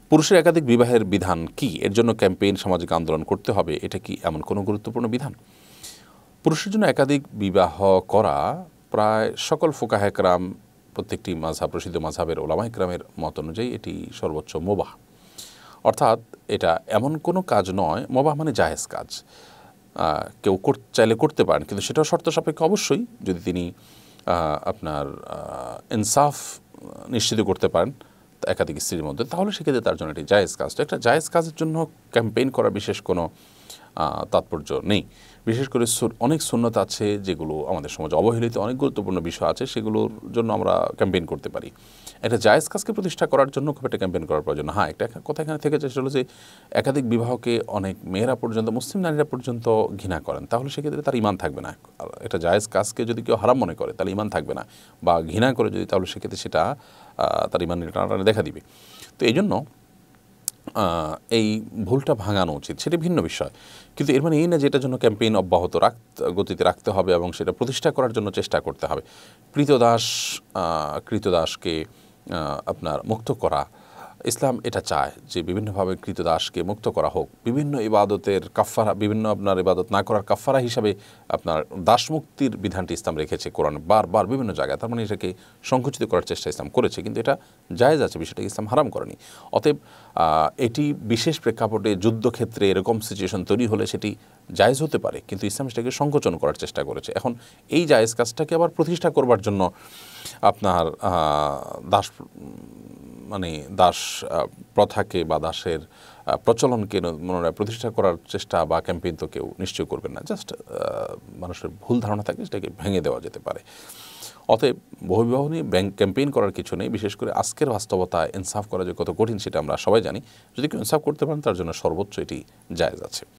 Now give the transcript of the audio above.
পুরুষের একাধিক বিবাহের বিধান কি? এর জন্য ক্যাম্পেইন, সামাজিক আন্দোলন করতে হবে, এটা কি এমন কোনো গুরুত্বপূর্ণ বিধান? পুরুষের জন্য একাধিক বিবাহ করা প্রায় সকল ফুকাহে কেরাম, প্রত্যেকটি মাযহাব, প্রসিদ্ধ মাযহাবের ওলামায়ে কেরামের মত অনুযায়ী এটি সর্বোচ্চ মুবাহ। অর্থাৎ এটা এমন কোনো কাজ নয়, মুবাহ মানে জায়েজ কাজ, কেউ চাইলে করতে পারেন, কিন্তু সেটাও শর্ত সাপেক্ষে অবশ্যই, যদি তিনি আপনার ইনসাফ নিশ্চিত করতে পারেন একাধিক স্ত্রীর মধ্যে, তাহলে সেক্ষেত্রে তার জন্য এটি জায়েজ কাজ। তো একটা জায়েজ কাজের জন্য ক্যাম্পেইন করা বিশেষ কোনো তাৎপর্য নেই। বিশেষ করে অনেক সুন্নত আছে যেগুলো আমাদের সমাজে অবহেলিত, অনেক গুরুত্বপূর্ণ বিষয় আছে, সেগুলোর জন্য আমরা ক্যাম্পেইন করতে পারি। একটা জায়েজ কাজকে প্রতিষ্ঠা করার জন্য খুব একটা ক্যাম্পেইন করার প্রয়োজন। হ্যাঁ, একটা কথা এখানে থেকে চেষ্টা হলো যে একাধিক বিবাহকে অনেক মেয়েরা পর্যন্ত, মুসলিম নারীরা পর্যন্ত ঘৃণা করেন, তাহলে সেক্ষেত্রে তার ঈমান থাকবে না। এটা জায়েজ কাজকে যদি কেউ হারাম মনে করে তাহলে ঈমান থাকবে না, বা ঘৃণা করে যদি, তাহলে সেক্ষেত্রে সেটা তার ঈমান টানাটানি দেখা দিবে। তো এই জন্য এই ভুলটা ভাঙানো উচিত, সেটা ভিন্ন বিষয়। কিন্তু এর মানে এই না যে এটার জন্য ক্যাম্পেইন অব্যাহত গতিতে রাখতে হবে এবং সেটা প্রতিষ্ঠা করার জন্য চেষ্টা করতে হবে। কৃতদাসকে আপনার মুক্ত করা, ইসলাম এটা চায় যে বিভিন্নভাবে কৃতদাসকে মুক্ত করা হোক, বিভিন্ন ইবাদতের কাফারা, বিভিন্ন আপনার ইবাদত না করার কাফারা হিসাবে আপনার দাস মুক্তির বিধানটি ইসলাম রেখেছে কোরআন বারবার বিভিন্ন জায়গায়। তার মানে এটাকে সংকুচিত করার চেষ্টা ইসলাম করেছে, কিন্তু এটা জায়েজ আছে, বিষয়টাকে ইসলাম হারাম করেনি। অতএব এটি বিশেষ প্রেক্ষাপটে যুদ্ধক্ষেত্রে এরকম সিচুয়েশন তৈরি হলে সেটি জায়েজ হতে পারে, কিন্তু ইসলাম সেটাকে সংকোচন করার চেষ্টা করেছে। এখন এই জায়েজ কাজটাকে আবার প্রতিষ্ঠা করবার জন্য আপনার দাস প্রথাকে বা দাসের প্রচলনকে পুনরায় প্রতিষ্ঠা করার চেষ্টা বা ক্যাম্পেইন তো কেউ নিশ্চয় করবেন না। জাস্ট মানুষের ভুল ধারণা থাকে, সেটাকে ভেঙে দেওয়া যেতে পারে। অতএব বহুবিবাহ নিয়ে ক্যাম্পেইন করার কিছু নেই। বিশেষ করে আজকের বাস্তবতায় ইনসাফ করা যে কত কঠিন সেটা আমরা সবাই জানি। যদি কেউ ইনসাফ করতে পারেন তার জন্য সর্বোচ্চ এটি জায়েজ আছে।